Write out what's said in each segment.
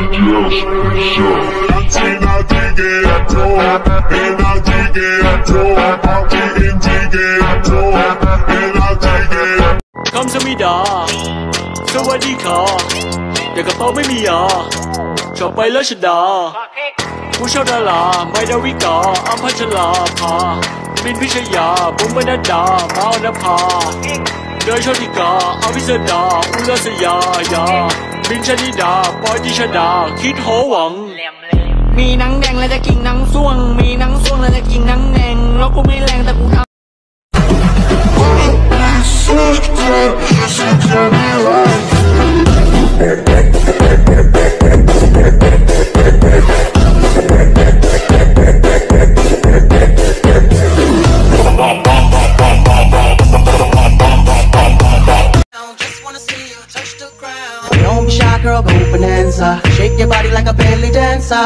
คำสมิดาสวัสดีค่ะเดี๋ยวกระเป๋าไม่มีชอบไปแล้วชดาผู้เช่าดาราไม่ดาวิกาอัมพัชราภาบินพิชยาบุ๋มบรรณดามาอนภาเดยโชติกาอภิสดาอุลสยายาบินชนิดาปอยติชดาคิดโหวังมีหนังแดงแล้วจะกินหนังส่วงมีหนังส่วงแล้วจะกินหนังแดงแล้วกูไม่แรงแต่กูทำ Don't be shy, girl, go bonanza. Shake your body like a belly dancer.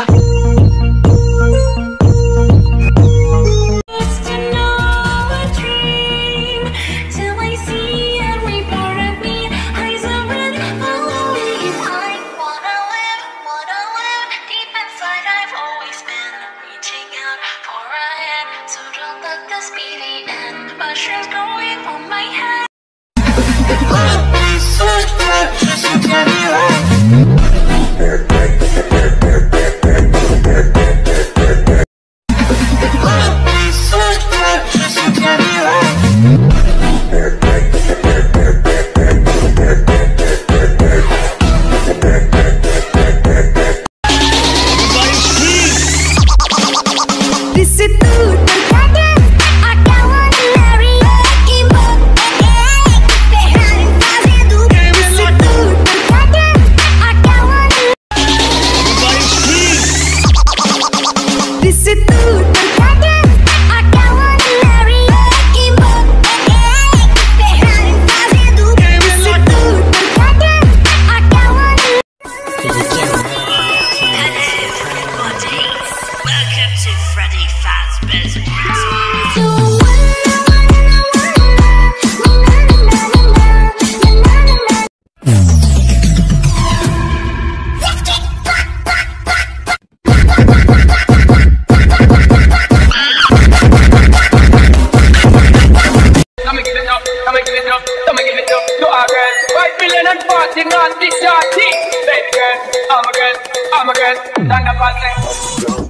Mushrooms growing on my head. I'm again, stand up and say